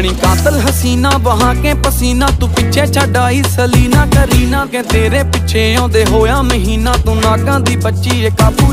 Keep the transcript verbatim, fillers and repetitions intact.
बनी कातल हसीना बहा के पसीना, तू पिछे छड्ड आई सलीना करीना के तेरे पिछे आउंदे होया महीना, तू नागां दी बच्ची ए काबू